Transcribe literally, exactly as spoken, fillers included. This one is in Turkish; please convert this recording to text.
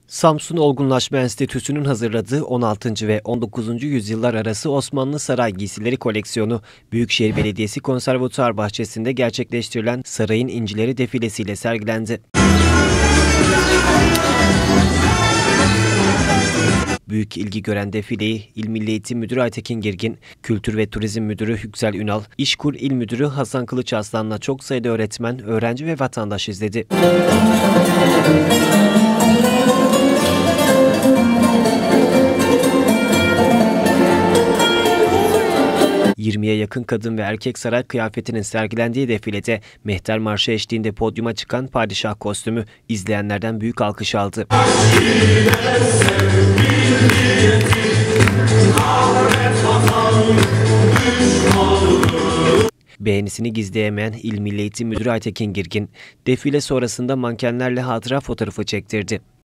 Samsun Olgunlaşma Enstitüsü'nün hazırladığı on altıncı ve on dokuzuncu yüzyıllar arası Osmanlı saray giysileri koleksiyonu, Büyükşehir Belediyesi Konservatuar Bahçesi'nde gerçekleştirilen Sarayın İncileri defilesiyle sergilendi. Büyük ilgi gören defileyi İl Milli Eğitim Müdürü Aytekin Girgin, Kültür ve Turizm Müdürü Yüksel Ünal, İşkur İl Müdürü Hasan Kılıçarslan'la çok sayıda öğretmen, öğrenci ve vatandaş izledi. yirmiye yakın kadın ve erkek saray kıyafetinin sergilendiği defilede Mehter Marşı eşliğinde podyuma çıkan padişah kostümü izleyenlerden büyük alkış aldı. Beğenisini gizleyemeyen İl Milli Eğitim Müdürü Aytekin Girgin, defile sonrasında mankenlerle hatıra fotoğrafı çektirdi.